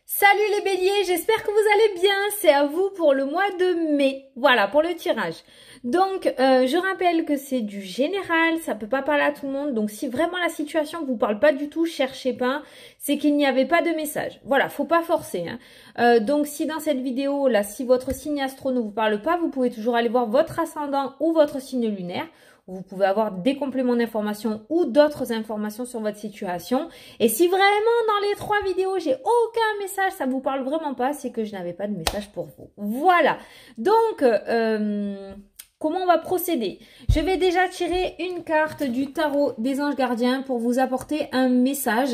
Salut les béliers, j'espère que vous allez bien, c'est à vous pour le mois de mai, voilà pour le tirage. Donc je rappelle que c'est du général, ça peut pas parler à tout le monde, donc si vraiment la situation vous parle pas du tout, cherchez pas, c'est qu'il n'y avait pas de message. Voilà, faut pas forcer. Donc si dans cette vidéo là, si votre signe astro ne vous parle pas, vous pouvez toujours aller voir votre ascendant ou votre signe lunaire. Vous pouvez avoir des compléments d'information ou d'autres informations sur votre situation. Et si vraiment dans les 3 vidéos, j'ai aucun message, ça vous parle vraiment pas, c'est que je n'avais pas de message pour vous. Voilà. Donc, comment on va procéder? Je vais déjà tirer une carte du tarot des anges gardiens pour vous apporter un message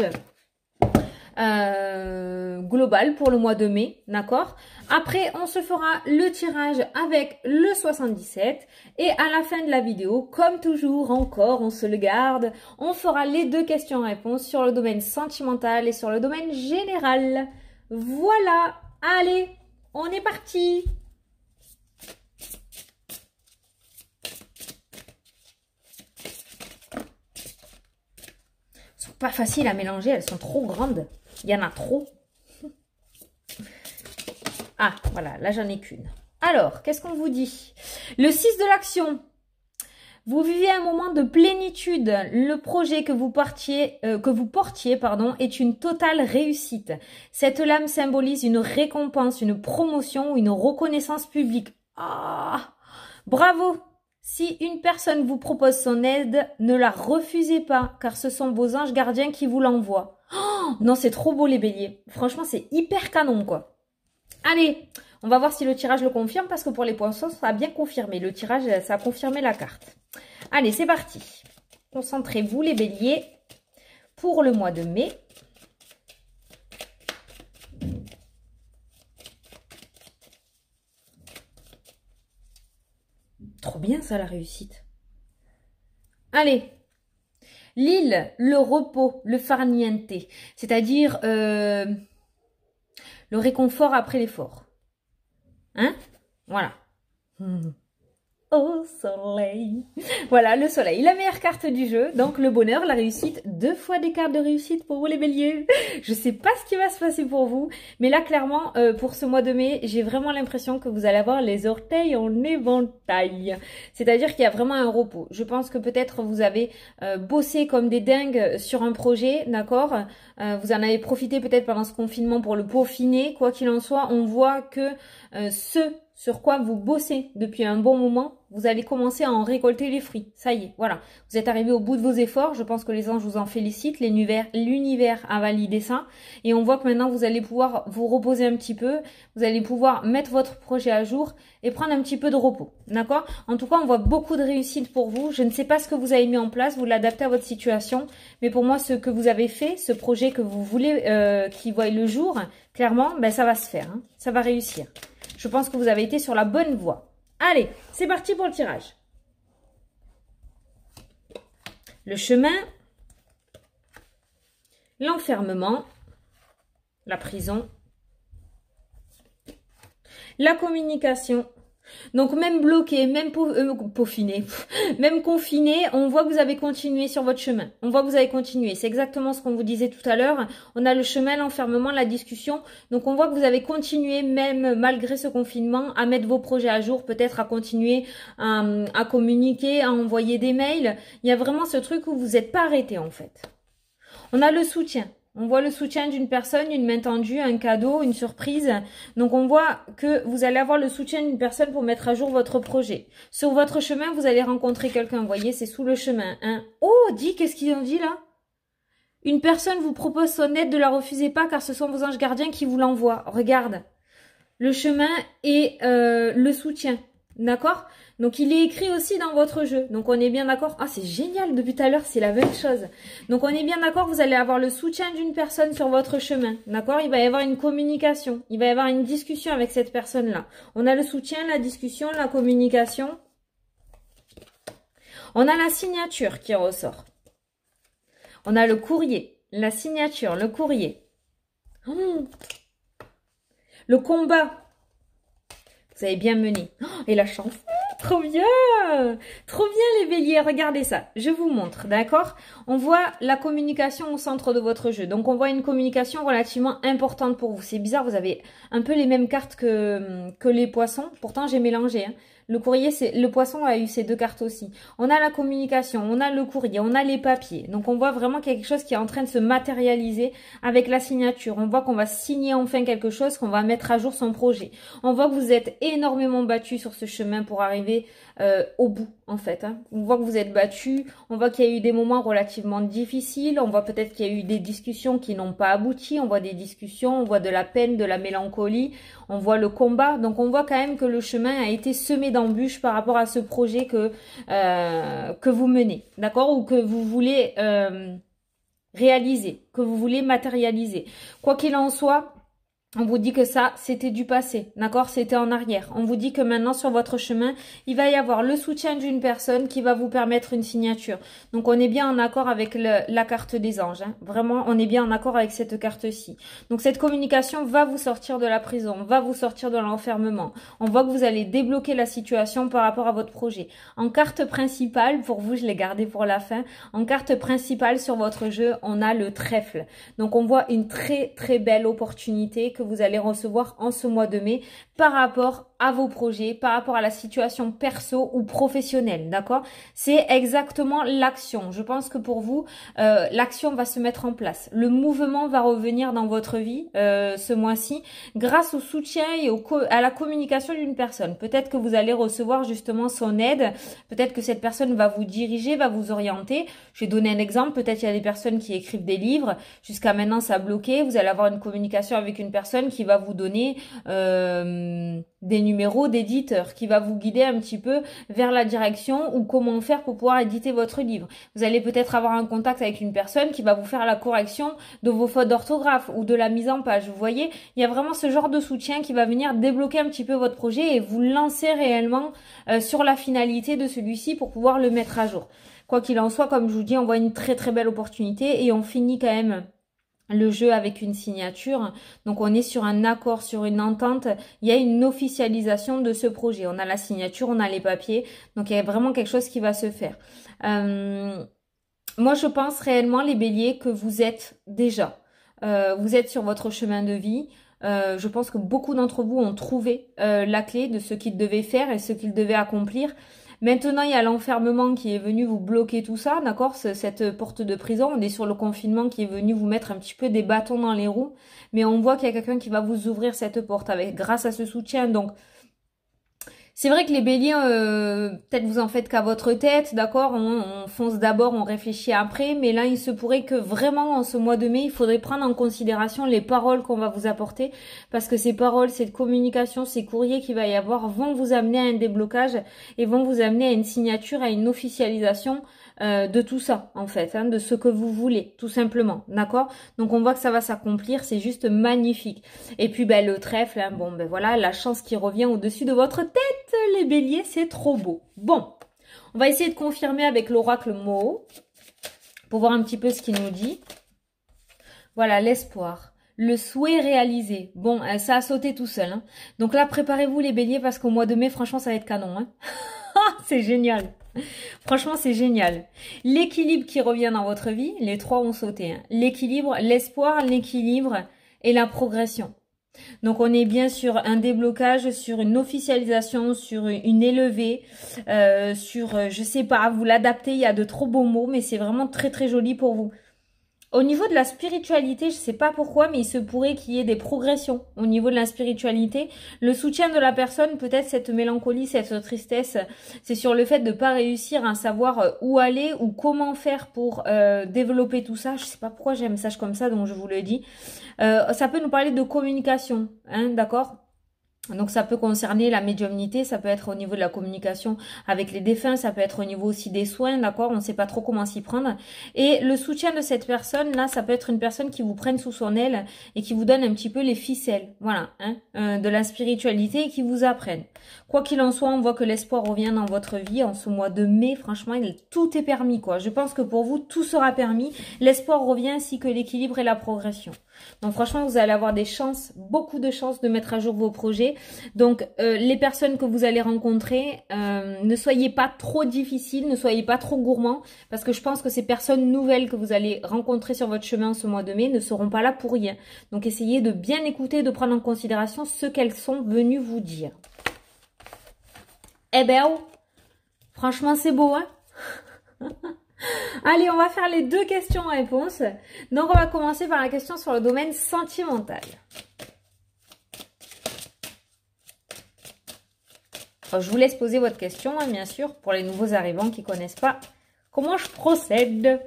global pour le mois de mai, d'accord? Après, on se fera le tirage avec le 77 et à la fin de la vidéo, comme toujours, encore, on se le garde, on fera les 2 questions-réponses sur le domaine sentimental et sur le domaine général. Voilà, allez, on est parti! Elles sont pas faciles à mélanger, elles sont trop grandes. Il y en a trop. Ah, voilà, là j'en ai qu'une. Alors, qu'est-ce qu'on vous dit? Le 6 de l'action. Vous vivez un moment de plénitude. Le projet que vous portiez, est une totale réussite. Cette lame symbolise une récompense, une promotion ou une reconnaissance publique. Ah, bravo! Si une personne vous propose son aide, ne la refusez pas, car ce sont vos anges gardiens qui vous l'envoient. Oh, non, c'est trop beau les béliers. Franchement, c'est hyper canon, quoi. Allez, on va voir si le tirage le confirme, parce que pour les poissons, ça a bien confirmé. Le tirage, ça a confirmé la carte. Allez, c'est parti. Concentrez-vous les béliers pour le mois de mai. Trop bien ça, la réussite. Allez. L'île, le repos, le farniente, c'est-à-dire le réconfort après l'effort. Hein? Voilà. Au soleil. Voilà, le soleil, la meilleure carte du jeu. Donc le bonheur, la réussite, 2 fois des cartes de réussite pour vous les béliers. Je sais pas ce qui va se passer pour vous, mais là clairement, pour ce mois de mai, j'ai vraiment l'impression que vous allez avoir les orteils en éventail. C'est-à-dire qu'il y a vraiment un repos. Je pense que peut-être vous avez bossé comme des dingues sur un projet, d'accord? Vous en avez profité peut-être pendant ce confinement pour le peaufiner. Quoi qu'il en soit, on voit que sur quoi vous bossez depuis un bon moment, vous allez commencer à en récolter les fruits. Ça y est, voilà. Vous êtes arrivé au bout de vos efforts. Je pense que les anges vous en félicitent. L'univers a validé ça. Et on voit que maintenant, vous allez pouvoir vous reposer un petit peu. Vous allez pouvoir mettre votre projet à jour et prendre un petit peu de repos. D'accord? En tout cas, on voit beaucoup de réussite pour vous. Je ne sais pas ce que vous avez mis en place. Vous l'adaptez à votre situation. Mais pour moi, ce que vous avez fait, ce projet que vous voulez qui voie le jour, clairement, ben, ça va se faire. Hein. Ça va réussir. Je pense que vous avez été sur la bonne voie. Allez, c'est parti pour le tirage. Le chemin, l'enfermement, la prison, la communication. Donc même bloqué, même peaufiné, même confiné, on voit que vous avez continué sur votre chemin. On voit que vous avez continué. C'est exactement ce qu'on vous disait tout à l'heure. On a le chemin, l'enfermement, la discussion. Donc on voit que vous avez continué, même malgré ce confinement, à mettre vos projets à jour, peut-être à continuer à communiquer, à envoyer des mails. Il y a vraiment ce truc où vous n'êtes pas arrêté en fait. On a le soutien. On voit le soutien d'une personne, une main tendue, un cadeau, une surprise. Donc, on voit que vous allez avoir le soutien d'une personne pour mettre à jour votre projet. Sur votre chemin, vous allez rencontrer quelqu'un. Vous voyez, c'est sous le chemin. Hein. Oh, qu'est-ce qu'ils ont dit là? Une personne vous propose son aide, ne la refusez pas car ce sont vos anges gardiens qui vous l'envoient. Regarde. Le chemin et le soutien. D'accord? Donc, il est écrit aussi dans votre jeu. Donc, on est bien d'accord. Ah, c'est génial. Depuis tout à l'heure, c'est la même chose. Donc, on est bien d'accord. Vous allez avoir le soutien d'une personne sur votre chemin. D'accord? Il va y avoir une communication. Il va y avoir une discussion avec cette personne-là. On a le soutien, la discussion, la communication. On a la signature qui ressort. On a le courrier. La signature, le courrier. Le combat. Vous avez bien mené. Oh, et la chance. Trop bien! Trop bien les béliers, regardez ça. Je vous montre, d'accord? On voit la communication au centre de votre jeu. Donc on voit une communication relativement importante pour vous. C'est bizarre, vous avez un peu les mêmes cartes que les poissons. Pourtant j'ai mélangé, hein. Le courrier, le poisson a eu ces deux cartes aussi. On a la communication, on a le courrier, on a les papiers. Donc on voit vraiment qu'il y a quelque chose qui est en train de se matérialiser avec la signature. On voit qu'on va signer enfin quelque chose, qu'on va mettre à jour son projet. On voit que vous êtes énormément battu sur ce chemin pour arriver au bout en fait, hein. On voit que vous êtes battu, on voit qu'il y a eu des moments relativement difficiles, on voit peut-être qu'il y a eu des discussions qui n'ont pas abouti, on voit des discussions, on voit de la peine, de la mélancolie, on voit le combat. Donc on voit quand même que le chemin a été semé d'embûches par rapport à ce projet que vous menez, d'accord, ou que vous voulez réaliser, que vous voulez matérialiser. Quoi qu'il en soit, on vous dit que ça, c'était du passé, d'accord? C'était en arrière. On vous dit que maintenant, sur votre chemin, il va y avoir le soutien d'une personne qui va vous permettre une signature. Donc, on est bien en accord avec la carte des anges, hein. Vraiment, on est bien en accord avec cette carte-ci. Donc, cette communication va vous sortir de la prison, va vous sortir de l'enfermement. On voit que vous allez débloquer la situation par rapport à votre projet. En carte principale, pour vous, je l'ai gardé pour la fin, en carte principale sur votre jeu, on a le trèfle. Donc, on voit une très, très belle opportunité que vous allez recevoir en ce mois de mai par rapport à vos projets, par rapport à la situation perso ou professionnelle, d'accord? C'est exactement l'action. Je pense que pour vous, l'action va se mettre en place. Le mouvement va revenir dans votre vie ce mois-ci grâce au soutien et à la communication d'une personne. Peut-être que vous allez recevoir justement son aide. Peut-être que cette personne va vous diriger, va vous orienter. Je vais donner un exemple. Peut-être il y a des personnes qui écrivent des livres. Jusqu'à maintenant, ça a bloqué. Vous allez avoir une communication avec une personne qui va vous donner des numéros d'éditeurs, qui va vous guider un petit peu vers la direction ou comment faire pour pouvoir éditer votre livre. Vous allez peut-être avoir un contact avec une personne qui va vous faire la correction de vos fautes d'orthographe ou de la mise en page. Vous voyez, il y a vraiment ce genre de soutien qui va venir débloquer un petit peu votre projet et vous lancer réellement sur la finalité de celui-ci pour pouvoir le mettre à jour. Quoi qu'il en soit, comme je vous dis, on voit une très très belle opportunité et on finit quand même le jeu avec une signature. Donc on est sur un accord, sur une entente. Il y a une officialisation de ce projet. On a la signature, on a les papiers. Donc il y a vraiment quelque chose qui va se faire. Moi je pense réellement les béliers que vous êtes déjà. Vous êtes sur votre chemin de vie. Je pense que beaucoup d'entre vous ont trouvé la clé de ce qu'ils devaient faire et ce qu'ils devaient accomplir. Maintenant, il y a l'enfermement qui est venu vous bloquer tout ça, d'accord? Cette porte de prison, on est sur le confinement qui est venu vous mettre un petit peu des bâtons dans les roues. Mais on voit qu'il y a quelqu'un qui va vous ouvrir cette porte grâce à ce soutien. Donc, c'est vrai que les béliers, peut-être vous en faites qu'à votre tête, d'accord? On fonce d'abord, on réfléchit après. Mais là, il se pourrait que vraiment, en ce mois de mai, il faudrait prendre en considération les paroles qu'on va vous apporter. Parce que ces paroles, cette communication, ces courriers qu'il va y avoir vont vous amener à un déblocage et vont vous amener à une signature, à une officialisation de tout ça, en fait, hein, de ce que vous voulez, tout simplement, d'accord? Donc, on voit que ça va s'accomplir, c'est juste magnifique. Et puis, ben, le trèfle, hein, bon, ben voilà, la chance qui revient au-dessus de votre tête, les béliers, c'est trop beau. Bon, on va essayer de confirmer avec l'oracle Mo, pour voir un petit peu ce qu'il nous dit. Voilà, l'espoir. Le souhait réalisé. Bon, ça a sauté tout seul, hein. Donc là, préparez-vous les béliers, parce qu'au mois de mai, franchement, ça va être canon, hein. C'est génial. Franchement, c'est génial. L'équilibre qui revient dans votre vie, les trois ont sauté, hein. L'équilibre, l'espoir, l'équilibre et la progression. Donc, on est bien sur un déblocage, sur une officialisation, sur une élevée, sur, je sais pas, vous l'adaptez, il y a de trop beaux mots, mais c'est vraiment très très joli pour vous. Au niveau de la spiritualité, je sais pas pourquoi, mais il se pourrait qu'il y ait des progressions au niveau de la spiritualité. Le soutien de la personne, peut-être cette mélancolie, cette tristesse, c'est sur le fait de pas réussir à savoir où aller ou comment faire pour développer tout ça. Je sais pas pourquoi j'ai un message comme ça, donc je vous le dis. Ça peut nous parler de communication, hein, d'accord ? Donc ça peut concerner la médiumnité, ça peut être au niveau de la communication avec les défunts, ça peut être au niveau aussi des soins, d'accord? On ne sait pas trop comment s'y prendre. Et le soutien de cette personne, là, ça peut être une personne qui vous prenne sous son aile et qui vous donne un petit peu les ficelles, voilà, hein, de la spiritualité et qui vous apprenne. Quoi qu'il en soit, on voit que l'espoir revient dans votre vie en ce mois de mai. Franchement, tout est permis, quoi. Je pense que pour vous, tout sera permis. L'espoir revient ainsi que l'équilibre et la progression. Donc franchement, vous allez avoir des chances, beaucoup de chances de mettre à jour vos projets. Donc, les personnes que vous allez rencontrer, ne soyez pas trop difficiles, ne soyez pas trop gourmands, parce que je pense que ces personnes nouvelles que vous allez rencontrer sur votre chemin ce mois de mai ne seront pas là pour rien. Donc, essayez de bien écouter, de prendre en considération ce qu'elles sont venues vous dire. Eh ben, oh, franchement, c'est beau, hein? Allez, on va faire les 2 questions-réponses. Donc, on va commencer par la question sur le domaine sentimental. Alors, je vous laisse poser votre question, hein, bien sûr, pour les nouveaux arrivants qui ne connaissent pas comment je procède.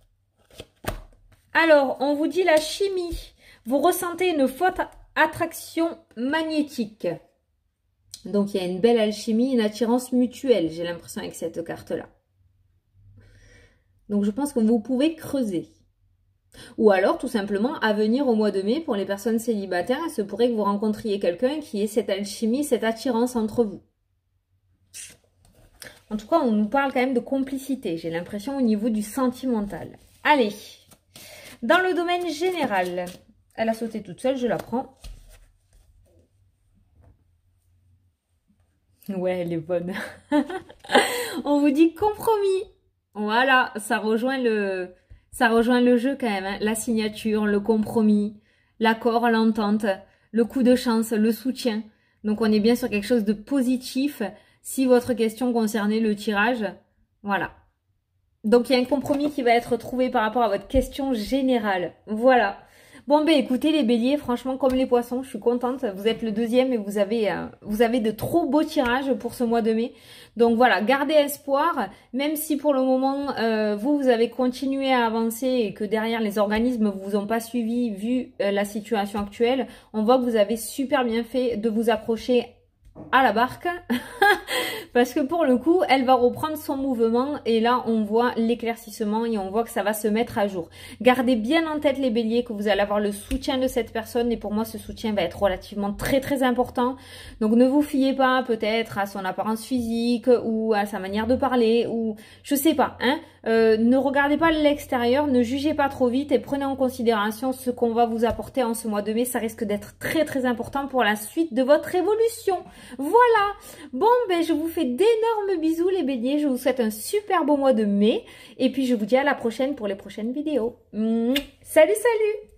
Alors, on vous dit la chimie. Vous ressentez une forte attraction magnétique. Donc, il y a une belle alchimie, une attirance mutuelle, j'ai l'impression, avec cette carte-là. Donc, je pense que vous pouvez creuser. Ou alors, tout simplement, à venir au mois de mai, pour les personnes célibataires, il se pourrait que vous rencontriez quelqu'un qui ait cette alchimie, cette attirance entre vous. En tout cas, on nous parle quand même de complicité, j'ai l'impression, au niveau du sentimental. Allez, dans le domaine général, elle a sauté toute seule, je la prends. Ouais, elle est bonne. On vous dit compromis. Voilà, ça rejoint le jeu quand même, hein. La signature, le compromis, l'accord, l'entente, le coup de chance, le soutien. Donc on est bien sur quelque chose de positif si votre question concernait le tirage. Voilà. Donc il y a un compromis qui va être trouvé par rapport à votre question générale. Voilà. Bon ben écoutez les béliers, franchement comme les poissons, je suis contente. Vous êtes le 2e et vous avez de trop beaux tirages pour ce mois de mai. Donc voilà, gardez espoir, même si pour le moment vous avez continué à avancer et que derrière les organismes vous ont pas suivi vu la situation actuelle. On voit que vous avez super bien fait de vous accrocher à la barque parce que pour le coup elle va reprendre son mouvement et là on voit l'éclaircissement et on voit que ça va se mettre à jour. Gardez bien en tête les béliers que vous allez avoir le soutien de cette personne et pour moi ce soutien va être relativement très important. Donc ne vous fiez pas peut-être à son apparence physique ou à sa manière de parler ou je sais pas, hein. Ne regardez pas l'extérieur, ne jugez pas trop vite et prenez en considération ce qu'on va vous apporter en ce mois de mai. Ça risque d'être très important pour la suite de votre évolution. Voilà. Bon, ben je vous fais d'énormes bisous les béliers. Je vous souhaite un super beau mois de mai. Et puis je vous dis à la prochaine pour les prochaines vidéos. Salut, salut!